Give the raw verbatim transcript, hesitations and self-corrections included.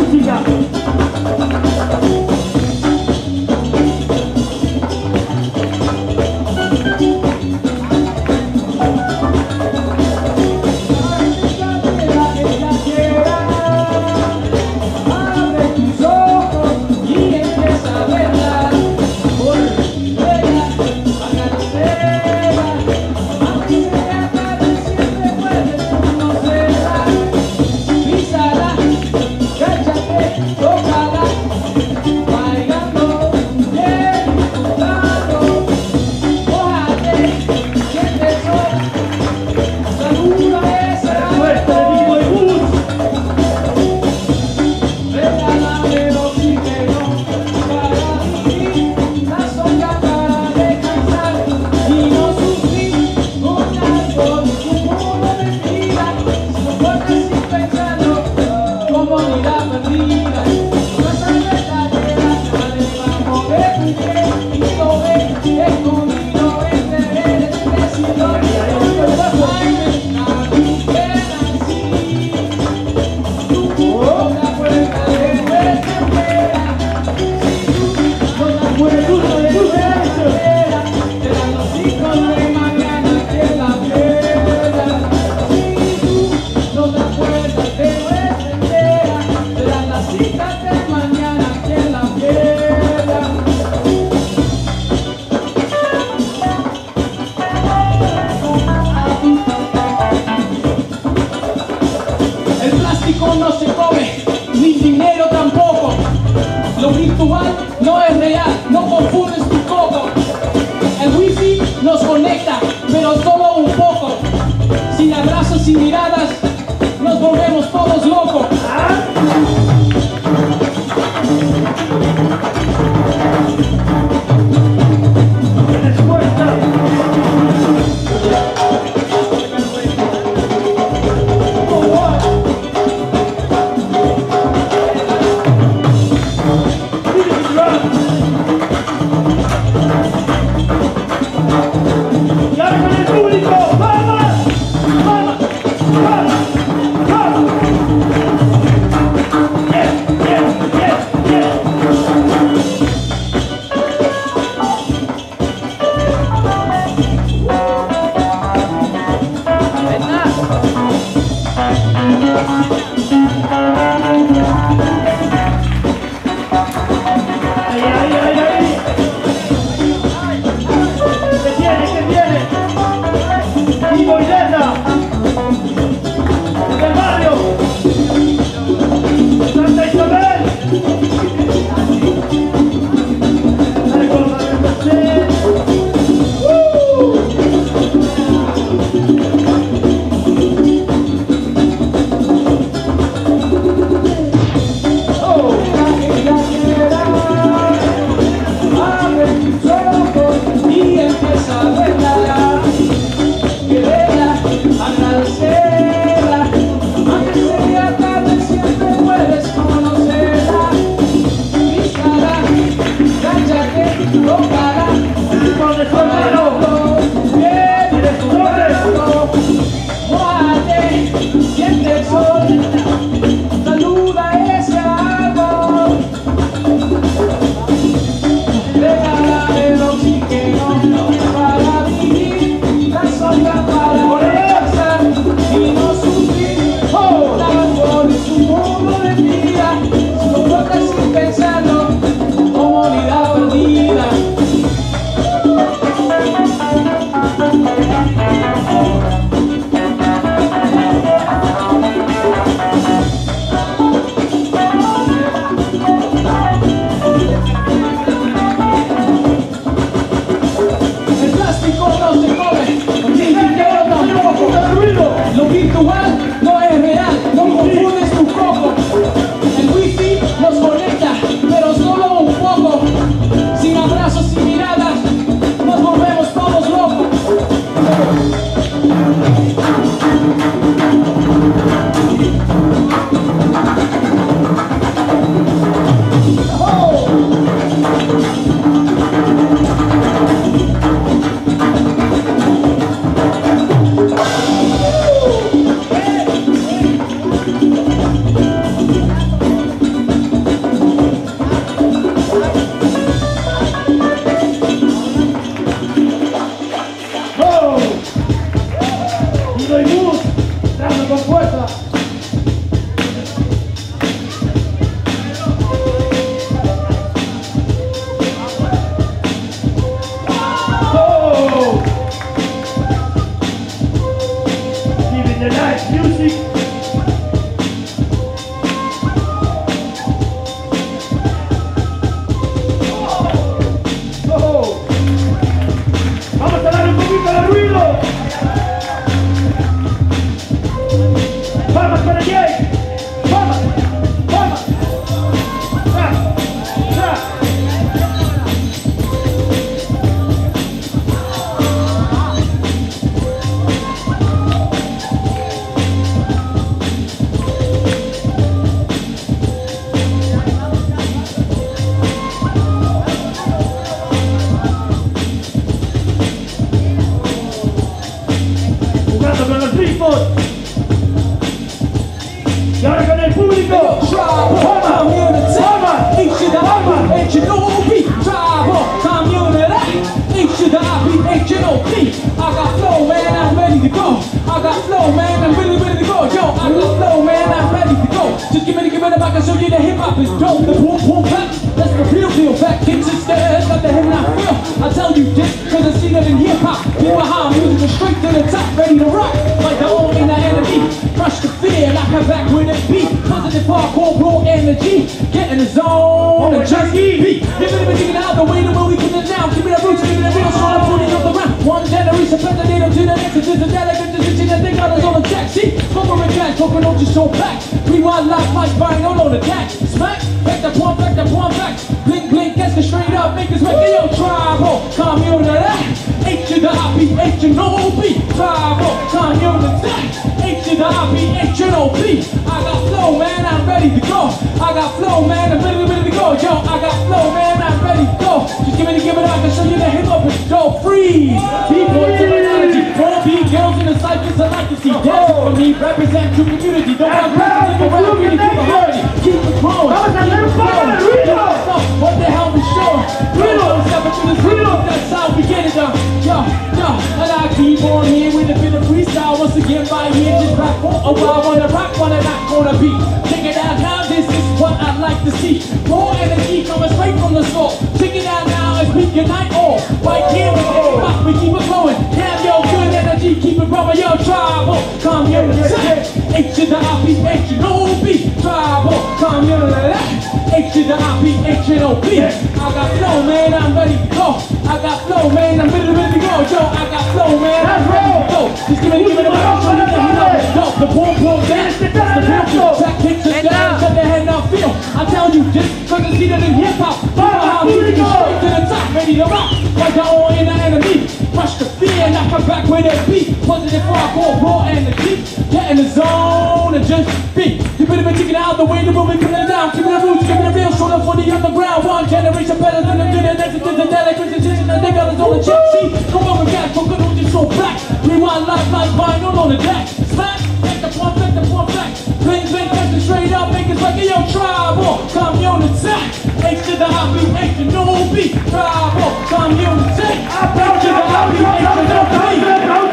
música. No se come, ni dinero tampoco. Lo virtual no es real, no confundes tu coco. El wifi nos conecta, pero solo un poco. Sin abrazos, sin miradas, nos volvemos todos locos. I can show you that hip hop is dope. The boom boom back, that's the real deal. Back kicks and stairs, got the hip and I feel. I tell you this, cause I see that in hip hop. People behind music is straight to the top, ready to rock. Like the old in the enemy. Crush the fear, and I come back with a beat. Positive hardcore, raw energy. Get in the zone and just beat. Give it a bit out the way the way we put it down. Keep it a roots, keep it a real strong, putting on the ground. One generation, president to the next. It's a delicate decision that they got us on the jack. See, cover and cash, poking on just so back. Rewind life, like buying all on the jack. Smack, back the point, back the point, back. Blink, blink, catch the straight up, make us make it yo, tribal. Come here to that. H to the I P, H and O B. Tribal, come here to that. H to the I P, H and O B. I got flow, man, I'm ready to go. I got flow, man, I'm ready, ready to go. Yo, I got flow, man, I'm ready to go. Just give me the give it, I can show you the hip hop is dope. Freeze, B-boy terminology. Four B girls in the cyphers, I like to see dancing for me. Represent true community. Don't want to keep around, really keep it harmony. Keep it growing. What the hell we showing? Real, step into this real, that's how we get it done. Yo, yo, and I keep on here with a bit of freestyle. Once again, my ear just rap for a while. Wanna rock, wanna not gonna be. Check it out now, this is what I like to see. Raw energy coming straight from the source. Check it out now, as we unite all. Right here, we take it back, we keep it going. Damn, yo, good energy, keep it rolling, yo, tribal. Come here, H to the I P, H and O B. Tribal, come here, H to the I P, H and O B. I got flow, man, I'm ready to go. I got flow, man, I'm ready, ready to go. Yo, I got flow, man, I'm ready to go. Just give me, give me the mic, show you that you know it's dope. The boom, boom, dance, that's the real track, kicks and down, shut the head now, feel. I tell you this, cause I see that in hip hop. You know how music is straight to the top, ready to rock. Like the old in the enemy. Crush the fear, and I come back with a beat. Positive hardcore, raw energy. Get in the zone and just beat. You better be taking out the way the movie, put it down. Keep it roots, keep it real, show up for the underground. One generation better than the good, and next to the delicate decision that they got us on the check. See, come on, we got to go just so back. Rewind life like vinyl on the deck. Smack, back the point, back the point, back. Bling, bling, catch it straight up, make it like a yo, tribal. Come on the attack. H to the I P, H and O B. Tribal, come on the attack. H to the I P, H and O B.